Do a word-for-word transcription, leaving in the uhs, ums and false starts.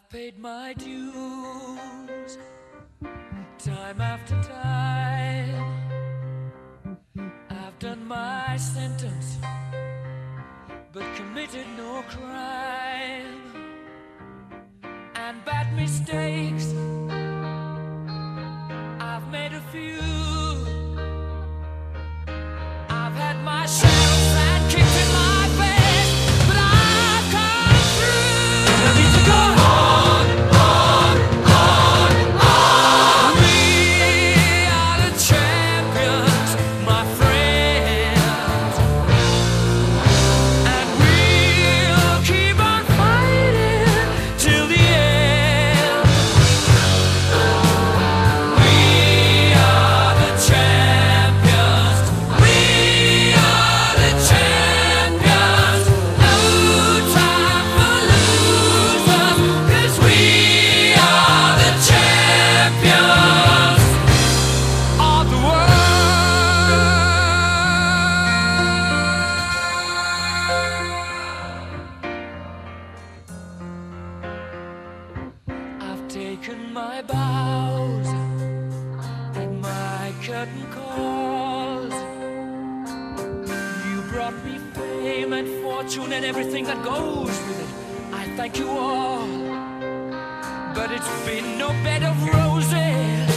paid my dues time after time. I've done my sentence, but committed no crime. And bad mistakes, I've made a few. I've had my share of sand kicked in my face, but I've come through. I need to go on, on, on, on. We are the champions, my friends, and we'll keep on fighting till the end. We are the champions. We are the champions. No time for losers, 'cause we are the champions of the world. I've taken my bows and my curtain calls. You brought me fame and fortune and everything that goes with it. I thank you all, but it's been no bed of roses.